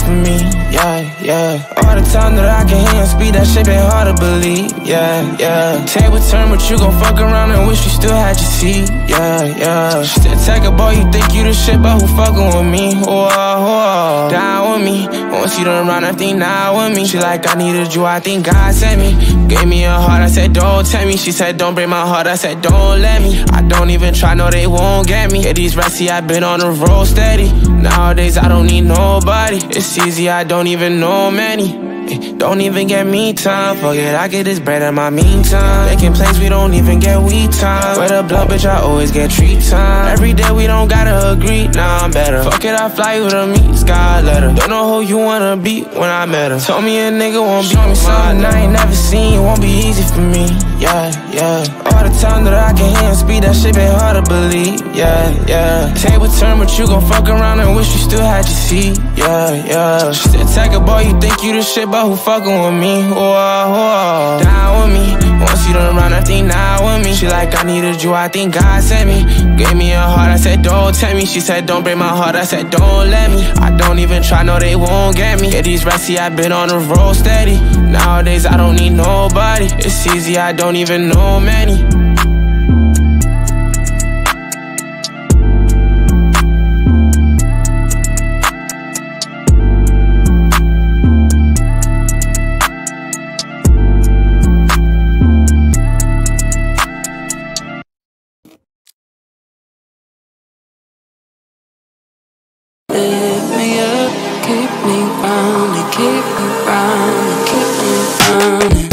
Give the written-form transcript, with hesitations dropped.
for me, yeah. All the time that I can hear and speak, that shit been hard to believe, yeah. Table turn, but you gon' fuck around and wish you still had your seat, yeah. Still take a boy, you think you the shit, but who fucking with me? Woah, down with me. Once you done run, I think now with me. She like, I needed you, I think God sent me. Gave me a heart, I said, don't tell me. She said, don't break my heart, I said, don't let me. I don't even try, no, they won't get me. Yeah, these rats, see, I've been on the road steady. Nowadays, I don't need nobody. It's easy, I don't even know many. Don't even get me time. Fuck it, I get this bread in my meantime. Making plays, we don't even get weed time. With a blunt, bitch, I always get treat time. Every day we don't gotta agree, nah, I'm better. Fuck it, I fly you to meet Sky letter. Don't know who you wanna be when I met her. Told me a nigga won't be me something I ain't never seen. Won't be easy for me, yeah. All the time that I can hear and speak, that shit been hard to believe, yeah. Table turn, but you gon' fuck around and wish you still had your seat, yeah. Still take a boy, you think you the shit, but who fucking with me? Whoa, down with me. Once you done run, I think now with me. She like, I needed you, I think God sent me. Gave me a heart, I said, don't tell me. She said, don't break my heart, I said, don't let me. I don't even try, no, they won't get me. Yeah, these rats, see, I've been on the road steady. Nowadays, I don't need nobody. It's easy, I don't even know many. Lift me up, keep me round and keep me round and keep me round.